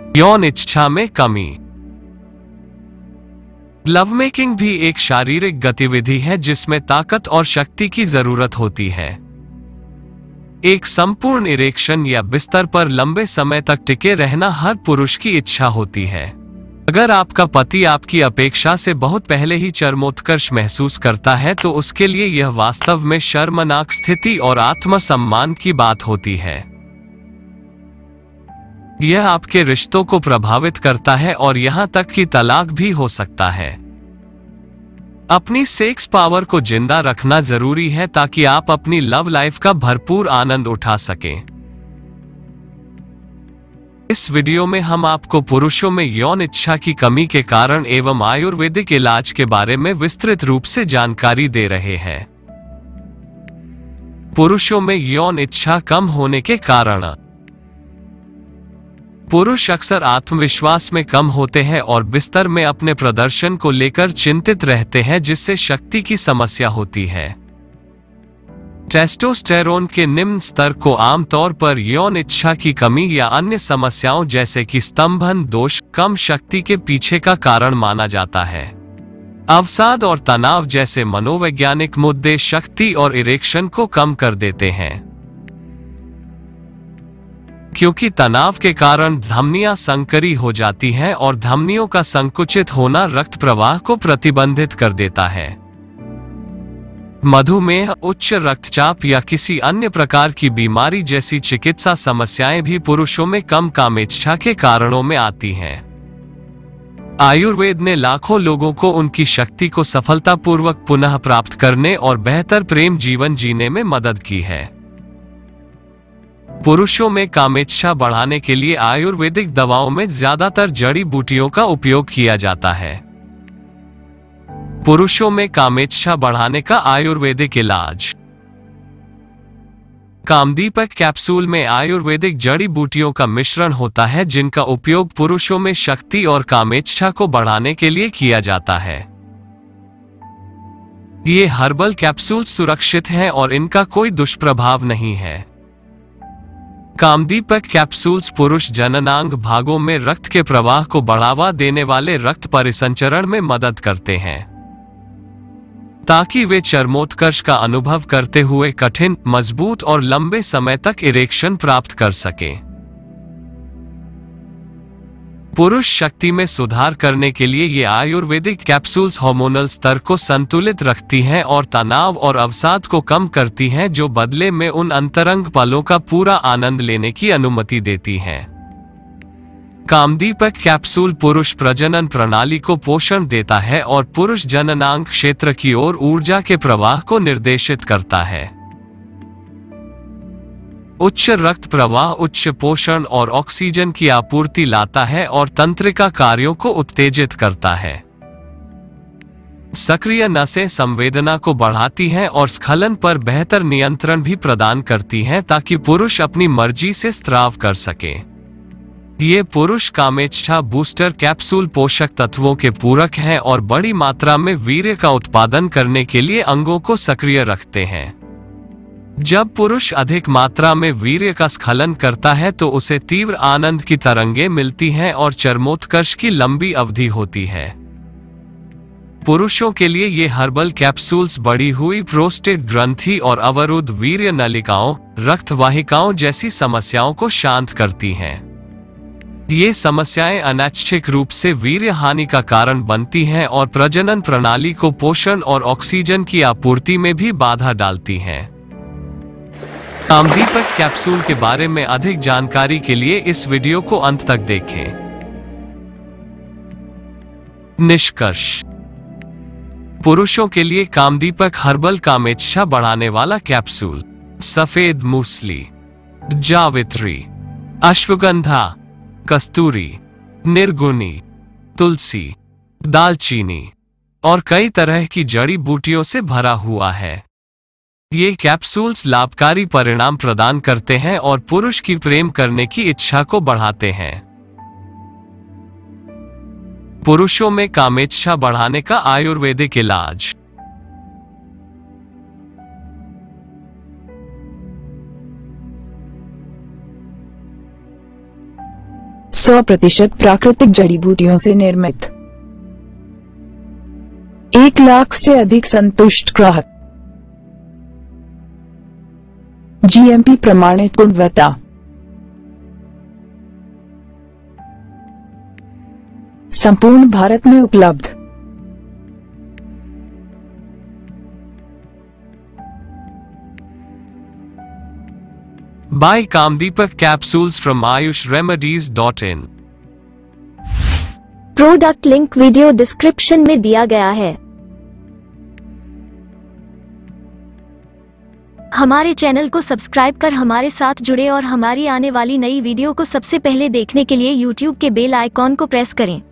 यौन इच्छा में कमी। लव मेकिंग भी एक शारीरिक गतिविधि है जिसमें ताकत और शक्ति की जरूरत होती है। एक संपूर्ण इरेक्शन या बिस्तर पर लंबे समय तक टिके रहना हर पुरुष की इच्छा होती है। अगर आपका पति आपकी अपेक्षा से बहुत पहले ही चरमोत्कर्ष महसूस करता है तो उसके लिए यह वास्तव में शर्मनाक स्थिति और आत्मसम्मान की बात होती है। यह आपके रिश्तों को प्रभावित करता है और यहां तक कि तलाक भी हो सकता है। अपनी सेक्स पावर को जिंदा रखना जरूरी है ताकि आप अपनी लव लाइफ का भरपूर आनंद उठा सकें। इस वीडियो में हम आपको पुरुषों में यौन इच्छा की कमी के कारण एवं आयुर्वेदिक इलाज के बारे में विस्तृत रूप से जानकारी दे रहे हैं। पुरुषों में यौन इच्छा कम होने के कारण। पुरुष अक्सर आत्मविश्वास में कम होते हैं और बिस्तर में अपने प्रदर्शन को लेकर चिंतित रहते हैं, जिससे शक्ति की समस्या होती है। टेस्टोस्टेरोन के निम्न स्तर को आमतौर पर यौन इच्छा की कमी या अन्य समस्याओं जैसे कि स्तंभन दोष, कम शक्ति के पीछे का कारण माना जाता है। अवसाद और तनाव जैसे मनोवैज्ञानिक मुद्दे शक्ति और इरेक्शन को कम कर देते हैं। क्योंकि तनाव के कारण धमनियां संकरी हो जाती हैं और धमनियों का संकुचित होना रक्त प्रवाह को प्रतिबंधित कर देता है। मधुमेह, उच्च रक्तचाप या किसी अन्य प्रकार की बीमारी जैसी चिकित्सा समस्याएं भी पुरुषों में कम कामेच्छा के कारणों में आती हैं। आयुर्वेद ने लाखों लोगों को उनकी शक्ति को सफलतापूर्वक पुनः प्राप्त करने और बेहतर प्रेम जीवन जीने में मदद की है। पुरुषों में कामेच्छा बढ़ाने के लिए आयुर्वेदिक दवाओं में ज्यादातर जड़ी बूटियों का उपयोग किया जाता है। पुरुषों में कामेच्छा बढ़ाने का आयुर्वेदिक इलाज। कामदीपक कैप्सूल में आयुर्वेदिक जड़ी बूटियों का मिश्रण होता है जिनका उपयोग पुरुषों में शक्ति और कामेच्छा को बढ़ाने के लिए किया जाता है। ये हर्बल कैप्सूल सुरक्षित हैं और इनका कोई दुष्प्रभाव नहीं है। कामदीपक कैप्सूल्स पुरुष जननांग भागों में रक्त के प्रवाह को बढ़ावा देने वाले रक्त परिसंचरण में मदद करते हैं ताकि वे चरमोत्कर्ष का अनुभव करते हुए कठिन, मजबूत और लंबे समय तक इरेक्शन प्राप्त कर सकें। पुरुष शक्ति में सुधार करने के लिए ये आयुर्वेदिक कैप्सूल्स हार्मोनल स्तर को संतुलित रखती हैं और तनाव और अवसाद को कम करती हैं, जो बदले में उन अंतरंग पलों का पूरा आनंद लेने की अनुमति देती हैं। कामदीपक कैप्सूल पुरुष प्रजनन प्रणाली को पोषण देता है और पुरुष जननांग क्षेत्र की ओर ऊर्जा के प्रवाह को निर्देशित करता है। उच्च रक्त प्रवाह उच्च पोषण और ऑक्सीजन की आपूर्ति लाता है और तंत्रिका कार्यों को उत्तेजित करता है। सक्रिय नसें संवेदना को बढ़ाती हैं और स्खलन पर बेहतर नियंत्रण भी प्रदान करती हैं ताकि पुरुष अपनी मर्जी से स्त्राव कर सके। ये पुरुष कामेच्छा बूस्टर कैप्सूल पोषक तत्वों के पूरक हैं और बड़ी मात्रा में वीर्य का उत्पादन करने के लिए अंगों को सक्रिय रखते हैं। जब पुरुष अधिक मात्रा में वीर्य का स्खलन करता है तो उसे तीव्र आनंद की तरंगें मिलती हैं और चरमोत्कर्ष की लंबी अवधि होती है। पुरुषों के लिए ये हर्बल कैप्सूल्स बढ़ी हुई प्रोस्टेट ग्रंथि और अवरुद्ध वीर्य नलिकाओं, रक्त वाहिकाओं जैसी समस्याओं को शांत करती हैं। ये समस्याएं अनैच्छिक रूप से वीर्य हानि का कारण बनती हैं और प्रजनन प्रणाली को पोषण और ऑक्सीजन की आपूर्ति में भी बाधा डालती हैं। कामदीपक कैप्सूल के बारे में अधिक जानकारी के लिए इस वीडियो को अंत तक देखें। निष्कर्ष। पुरुषों के लिए कामदीपक हर्बल कामेच्छा बढ़ाने वाला कैप्सूल। सफेद मूसली, जावित्री, अश्वगंधा, कस्तूरी, निर्गुणी, तुलसी, दालचीनी और कई तरह की जड़ी बूटियों से भरा हुआ है। ये कैप्सूल्स लाभकारी परिणाम प्रदान करते हैं और पुरुष की प्रेम करने की इच्छा को बढ़ाते हैं। पुरुषों में कामेच्छा बढ़ाने का आयुर्वेदिक इलाज। 100% प्राकृतिक जड़ी बूटियों से निर्मित। 1 लाख से अधिक संतुष्ट ग्राहक। जीएमपी प्रमाणित गुणवत्ता। संपूर्ण भारत में उपलब्ध। Buy Kamdeepak capsules from ayushremedies.in। Product link video description में दिया गया है। हमारे चैनल को सब्सक्राइब कर हमारे साथ जुड़े और हमारी आने वाली नई वीडियो को सबसे पहले देखने के लिए YouTube के बेल आइकॉन को प्रेस करें।